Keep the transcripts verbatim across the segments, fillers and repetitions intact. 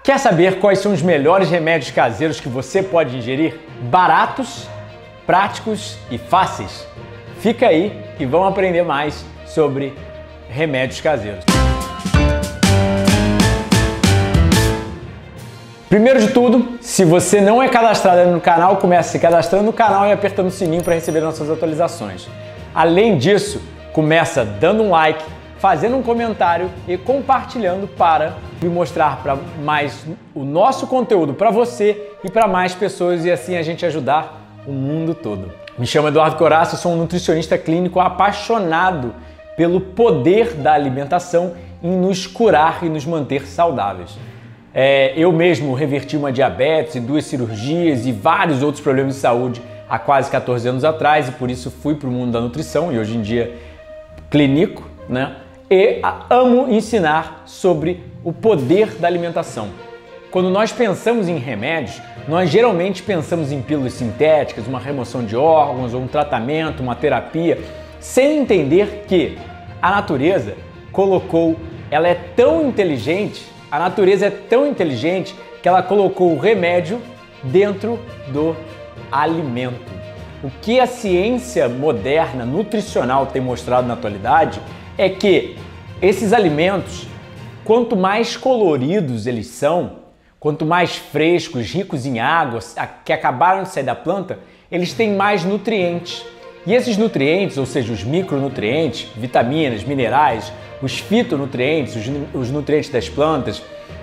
Quer saber quais são os melhores remédios caseiros que você pode ingerir? Baratos, práticos e fáceis? Fica aí e vamos aprender mais sobre remédios caseiros. Primeiro de tudo, se você não é cadastrado no canal, comece se cadastrando no canal e apertando o sininho para receber nossas atualizações. Além disso, começa dando um like, fazendo um comentário e compartilhando para me mostrar para mais o nosso conteúdo para você e para mais pessoas e assim a gente ajudar o mundo todo. Me chamo Eduardo Coraça, sou um nutricionista clínico apaixonado pelo poder da alimentação em nos curar e nos manter saudáveis. É, eu mesmo reverti uma diabetes e duas cirurgias e vários outros problemas de saúde há quase quatorze anos atrás e por isso fui para o mundo da nutrição e hoje em dia clínico, né? E amo ensinar sobre o poder da alimentação. Quando nós pensamos em remédios, nós geralmente pensamos em pílulas sintéticas, uma remoção de órgãos, ou um tratamento, uma terapia, sem entender que a natureza colocou, ela é tão inteligente, a natureza é tão inteligente que ela colocou o remédio dentro do alimento. O que a ciência moderna, nutricional, tem mostrado na atualidade é que esses alimentos, quanto mais coloridos eles são, quanto mais frescos, ricos em água, que acabaram de sair da planta, eles têm mais nutrientes. E esses nutrientes, ou seja, os micronutrientes, vitaminas, minerais, os fitonutrientes, os, os nutrientes das plantas,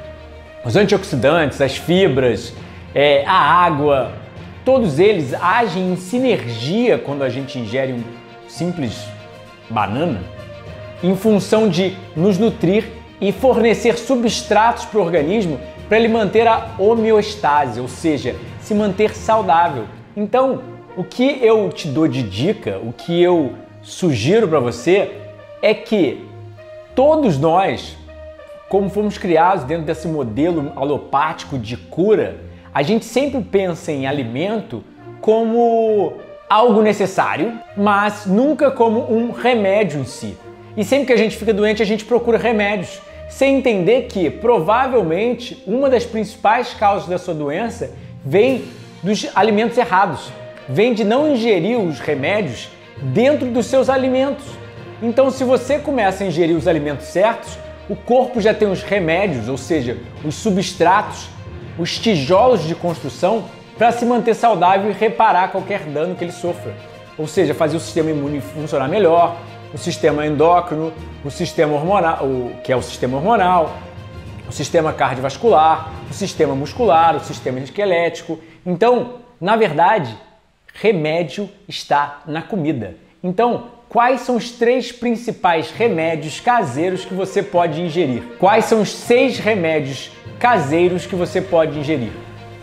os antioxidantes, as fibras, é, a água, todos eles agem em sinergia quando a gente ingere um simples banana, em função de nos nutrir e fornecer substratos para o organismo para ele manter a homeostase, ou seja, se manter saudável. Então, o que eu te dou de dica, o que eu sugiro para você é que todos nós, como fomos criados dentro desse modelo alopático de cura, a gente sempre pensa em alimento como algo necessário, mas nunca como um remédio em si. E sempre que a gente fica doente, a gente procura remédios, sem entender que provavelmente uma das principais causas da sua doença vem dos alimentos errados, vem de não ingerir os remédios dentro dos seus alimentos. Então, se você começa a ingerir os alimentos certos, o corpo já tem os remédios, ou seja, os substratos, os tijolos de construção para se manter saudável e reparar qualquer dano que ele sofra. Ou seja, fazer o sistema imune funcionar melhor, o sistema endócrino, o sistema hormonal, o, que é o sistema hormonal, o sistema cardiovascular, o sistema muscular, o sistema esquelético. Então, na verdade, remédio está na comida. Então, quais são os três principais remédios caseiros que você pode ingerir? Quais são os seis remédios caseiros que você pode ingerir?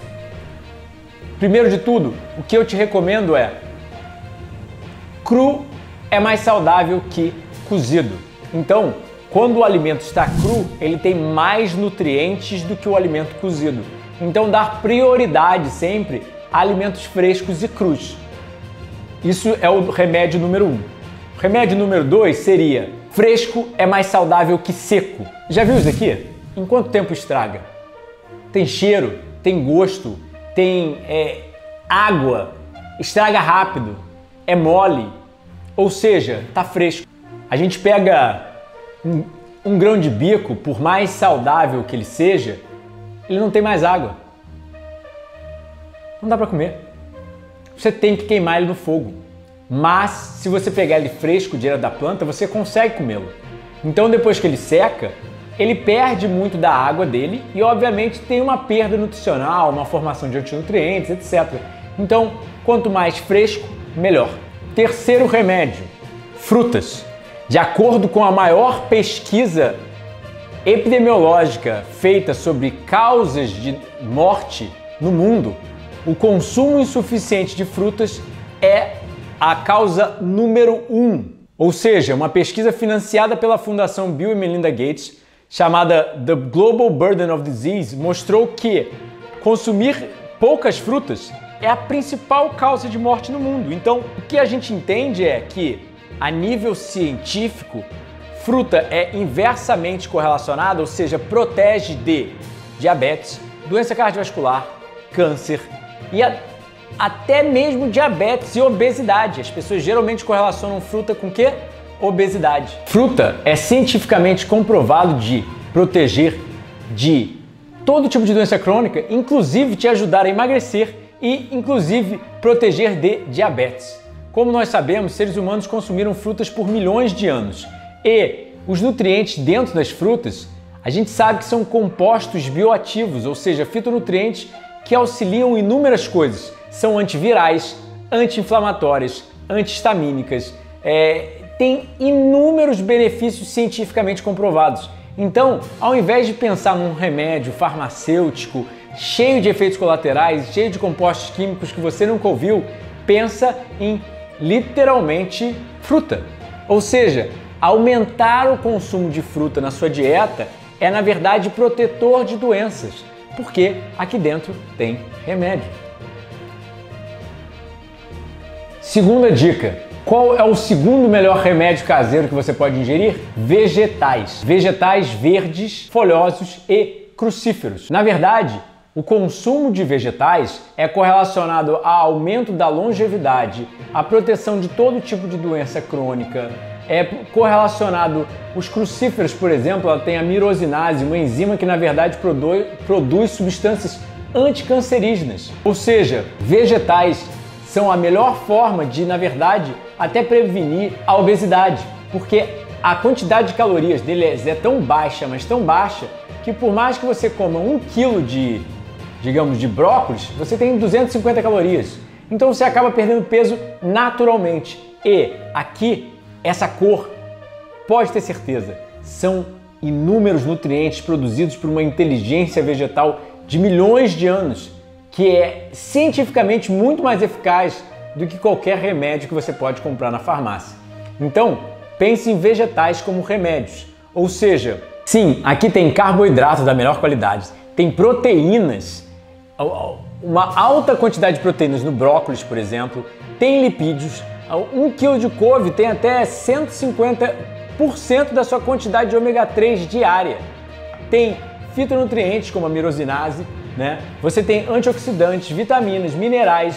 Primeiro de tudo, o que eu te recomendo é cru é mais saudável que cozido. Então, quando o alimento está cru, ele tem mais nutrientes do que o alimento cozido. Então, dar prioridade sempre a alimentos frescos e crus. Isso é o remédio número um. O remédio número dois seria fresco é mais saudável que seco. Já viu isso aqui? Em quanto tempo estraga? Tem cheiro, tem gosto, tem é, água, estraga rápido, é mole. Ou seja, tá fresco. A gente pega um, um grão de bico, por mais saudável que ele seja, ele não tem mais água. Não dá para comer. Você tem que queimar ele no fogo. Mas se você pegar ele fresco direto da planta, você consegue comê-lo. Então depois que ele seca, ele perde muito da água dele e obviamente tem uma perda nutricional, uma formação de antinutrientes, etcétera. Então, quanto mais fresco, melhor. Terceiro remédio, frutas. De acordo com a maior pesquisa epidemiológica feita sobre causas de morte no mundo, o consumo insuficiente de frutas é a causa número um. Ou seja, uma pesquisa financiada pela Fundação Bill e Melinda Gates, chamada The Global Burden of Disease, mostrou que consumir poucas frutas é a principal causa de morte no mundo. Então, o que a gente entende é que, a nível científico, fruta é inversamente correlacionada, ou seja, protege de diabetes, doença cardiovascular, câncer e a, até mesmo diabetes e obesidade. As pessoas geralmente correlacionam fruta com o quê? Obesidade. Fruta é cientificamente comprovado de proteger de todo tipo de doença crônica, inclusive te ajudar a emagrecer e inclusive proteger de diabetes. Como nós sabemos, seres humanos consumiram frutas por milhões de anos e os nutrientes dentro das frutas, a gente sabe que são compostos bioativos, ou seja, fitonutrientes que auxiliam em inúmeras coisas. São antivirais, anti-inflamatórias, antihistamínicas, é, tem inúmeros benefícios cientificamente comprovados. Então, ao invés de pensar num remédio farmacêutico cheio de efeitos colaterais, cheio de compostos químicos que você nunca ouviu, pensa em literalmente fruta. Ou seja, aumentar o consumo de fruta na sua dieta é, na verdade, protetor de doenças, porque aqui dentro tem remédio. Segunda dica. Qual é o segundo melhor remédio caseiro que você pode ingerir? Vegetais. Vegetais verdes, folhosos e crucíferos. Na verdade, o consumo de vegetais é correlacionado ao aumento da longevidade, à proteção de todo tipo de doença crônica. É correlacionado, os crucíferos, por exemplo, ela tem a mirosinase, uma enzima que na verdade produz, produz substâncias anticancerígenas. Ou seja, vegetais são a melhor forma de, na verdade, até prevenir a obesidade, porque a quantidade de calorias deles é tão baixa, mas tão baixa, que por mais que você coma um quilo de, digamos, de brócolis, você tem duzentas e cinquenta calorias. Então você acaba perdendo peso naturalmente. E aqui, essa cor, pode ter certeza, são inúmeros nutrientes produzidos por uma inteligência vegetal de milhões de anos, que é cientificamente muito mais eficaz do que qualquer remédio que você pode comprar na farmácia. Então, pense em vegetais como remédios. Ou seja, sim, aqui tem carboidrato da melhor qualidade, tem proteínas, uma alta quantidade de proteínas no brócolis, por exemplo, tem lipídios, um quilo de couve tem até cento e cinquenta por cento da sua quantidade de ômega três diária. Tem fitonutrientes como a mirosinase, né? Você tem antioxidantes, vitaminas, minerais.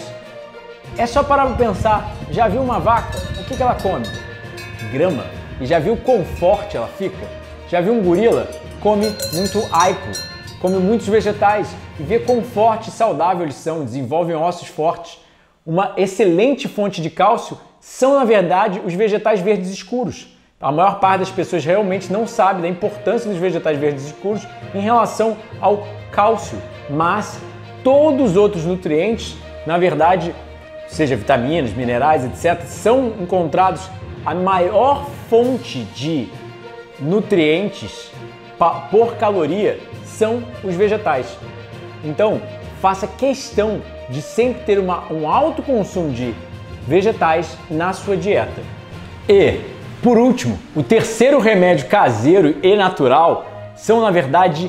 É só parar para pensar, já viu uma vaca? O que que ela come? Grama. E já viu quão forte ela fica? Já viu um gorila? Come muito aipo, come muitos vegetais e vê quão forte e saudável eles são, desenvolvem ossos fortes. Uma excelente fonte de cálcio são, na verdade, os vegetais verdes escuros. A maior parte das pessoas realmente não sabe da importância dos vegetais verdes escuros em relação ao cálcio, mas todos os outros nutrientes, na verdade, seja vitaminas, minerais, etcétera, são encontrados. A maior fonte de nutrientes por caloria são os vegetais. Então, faça questão de sempre ter uma, um alto consumo de vegetais na sua dieta. E, por último, o terceiro remédio caseiro e natural são, na verdade,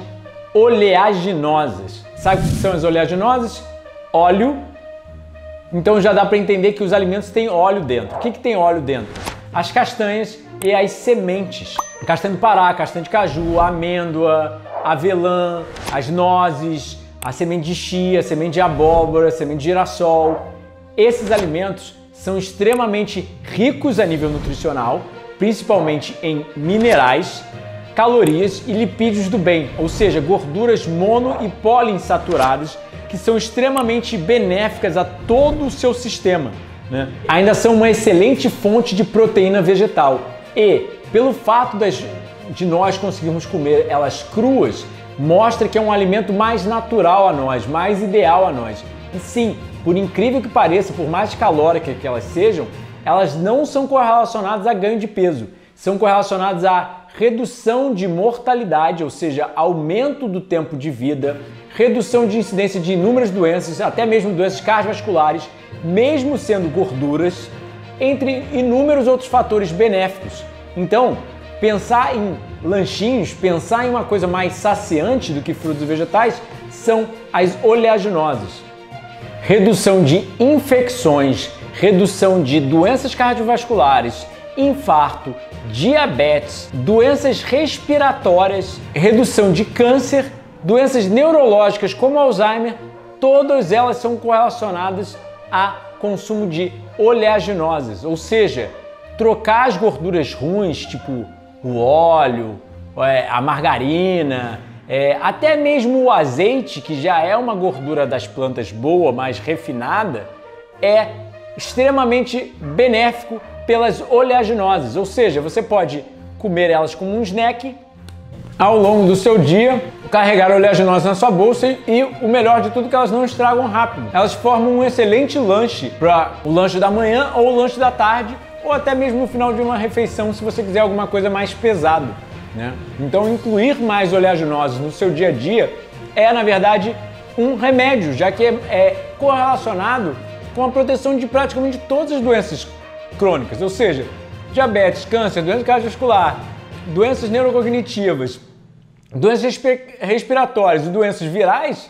oleaginosas. Sabe o que são as oleaginosas? Óleo. Então já dá para entender que os alimentos têm óleo dentro. O que que tem óleo dentro? As castanhas e as sementes. Castanha do Pará, castanha de caju, amêndoa, avelã, as nozes, a semente de chia, a semente de abóbora, a semente de girassol. Esses alimentos são extremamente ricos a nível nutricional, principalmente em minerais, calorias e lipídios do bem, ou seja, gorduras mono e poliinsaturadas, que são extremamente benéficas a todo o seu sistema, né? Ainda são uma excelente fonte de proteína vegetal e, pelo fato das, de nós conseguirmos comer elas cruas, mostra que é um alimento mais natural a nós, mais ideal a nós. E sim, por incrível que pareça, por mais calóricas que elas sejam, elas não são correlacionadas a ganho de peso, são correlacionadas a redução de mortalidade, ou seja, aumento do tempo de vida, redução de incidência de inúmeras doenças, até mesmo doenças cardiovasculares, mesmo sendo gorduras, entre inúmeros outros fatores benéficos. Então, pensar em lanchinhos, pensar em uma coisa mais saciante do que frutos e vegetais, são as oleaginosas. Redução de infecções, redução de doenças cardiovasculares, infarto, diabetes, doenças respiratórias, redução de câncer doenças neurológicas como Alzheimer, todas elas são correlacionadas a consumo de oleaginosas, ou seja, trocar as gorduras ruins, tipo o óleo, a margarina, é, até mesmo o azeite, que já é uma gordura das plantas boa, mais refinada, é extremamente benéfico pelas oleaginosas, ou seja, você pode comer elas como um snack ao longo do seu dia, carregar oleaginosas na sua bolsa e o melhor de tudo é que elas não estragam rápido. Elas formam um excelente lanche para o lanche da manhã ou o lanche da tarde ou até mesmo no final de uma refeição se você quiser alguma coisa mais pesada, né? Então incluir mais oleaginosas no seu dia a dia é na verdade um remédio, já que é, é correlacionado com a proteção de praticamente todas as doenças crônicas, ou seja, diabetes, câncer, doença cardiovascular, doenças neurocognitivas, doenças respiratórias e doenças virais.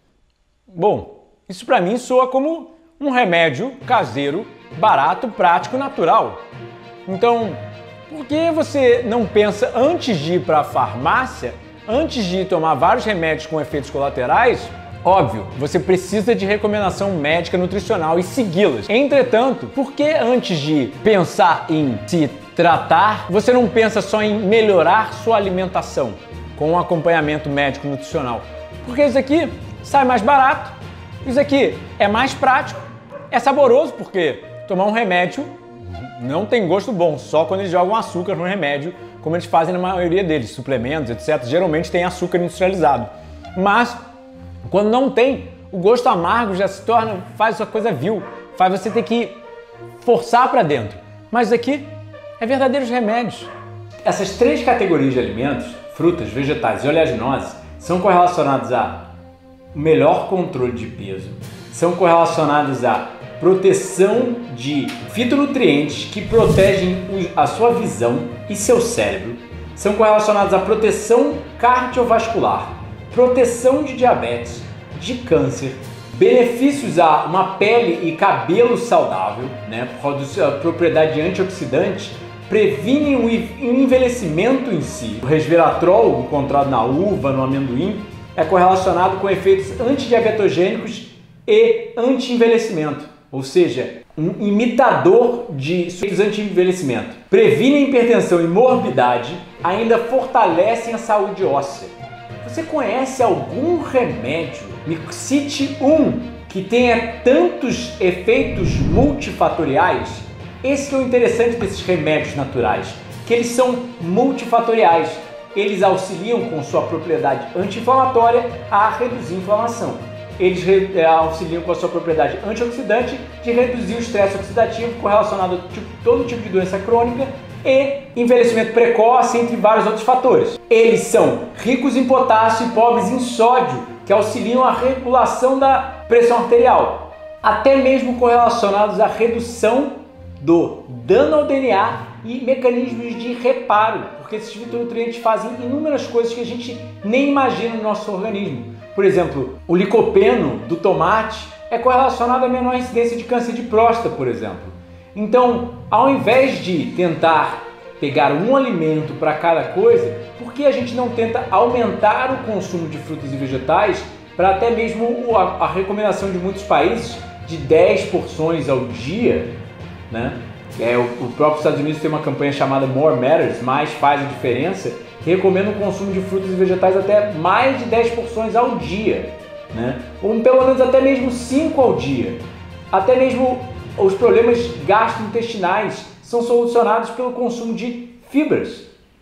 Bom, isso para mim soa como um remédio caseiro, barato, prático, natural. Então, por que você não pensa antes de ir para a farmácia, antes de tomar vários remédios com efeitos colaterais? Óbvio, você precisa de recomendação médica nutricional e segui-las. Entretanto, por que antes de pensar em se tratar, você não pensa só em melhorar sua alimentação com um acompanhamento médico nutricional? Porque isso aqui sai mais barato, isso aqui é mais prático, é saboroso, porque tomar um remédio não tem gosto bom, só quando eles jogam açúcar no remédio, como eles fazem na maioria deles, suplementos, etcétera. Geralmente tem açúcar industrializado. Mas quando não tem, o gosto amargo já se torna, faz essa coisa vil, faz você ter que forçar para dentro. Mas isso aqui é verdadeiros remédios. Essas três categorias de alimentos, frutas, vegetais e oleaginosas, são correlacionadas a melhor controle de peso, são correlacionadas a proteção de fitonutrientes que protegem a sua visão e seu cérebro, são correlacionados à proteção cardiovascular, proteção de diabetes, de câncer, benefícios a uma pele e cabelo saudável, né, por causa da sua propriedade antioxidante, previnem o envelhecimento em si. O resveratrol, encontrado na uva, no amendoim, é correlacionado com efeitos antidiabetogênicos e anti-envelhecimento, ou seja, um imitador de efeitos anti-envelhecimento. Previnem hipertensão e morbidade, ainda fortalecem a saúde óssea. Você conhece algum remédio? Me cite um que tenha tantos efeitos multifatoriais. Esse que é o interessante desses remédios naturais, que eles são multifatoriais. Eles auxiliam com sua propriedade anti-inflamatória a reduzir a inflamação. Eles auxiliam com a sua propriedade antioxidante de reduzir o estresse oxidativo correlacionado a tipo, todo tipo de doença crônica e envelhecimento precoce, entre vários outros fatores. Eles são ricos em potássio e pobres em sódio, que auxiliam a regulação da pressão arterial, até mesmo correlacionados à redução do dano ao D N A e mecanismos de reparo, porque esses fitonutrientes fazem inúmeras coisas que a gente nem imagina no nosso organismo. Por exemplo, o licopeno do tomate é correlacionado à menor incidência de câncer de próstata, por exemplo. Então, ao invés de tentar pegar um alimento para cada coisa, por que a gente não tenta aumentar o consumo de frutas e vegetais para até mesmo a, a recomendação de muitos países de dez porções ao dia, né? É, o, o próprio Estados Unidos tem uma campanha chamada More Matters, mais faz a diferença, que recomenda o consumo de frutas e vegetais até mais de dez porções ao dia, né? Ou pelo menos até mesmo cinco ao dia. Até mesmo os problemas gastrointestinais são solucionados pelo consumo de fibras.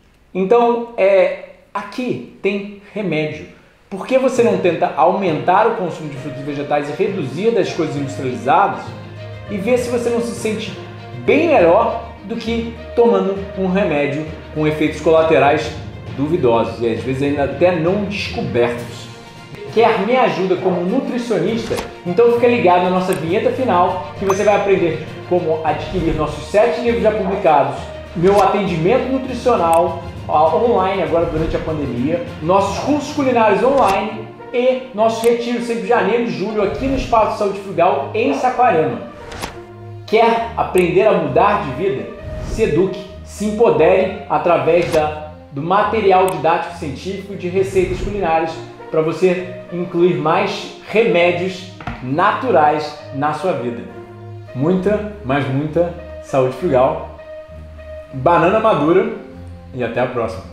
Então, é, aqui tem remédio. Por que você não tenta aumentar o consumo de frutas e vegetais e reduzir das coisas industrializadas e ver se você não se sente bem melhor do que tomando um remédio com efeitos colaterais duvidosos e às vezes ainda até não descobertos? Quer minha ajuda como nutricionista? Então fica ligado na nossa vinheta final que você vai aprender como adquirir nossos sete livros já publicados, meu atendimento nutricional online agora durante a pandemia, nossos cursos culinários online e nossos retiros sempre janeiro e julho aqui no Espaço Saúde Frugal em Saquarema. Quer aprender a mudar de vida? Se eduque, se empodere através da, do material didático científico e de receitas culinárias para você incluir mais remédios naturais na sua vida. Muita, mas muita saúde frugal, banana madura e até a próxima.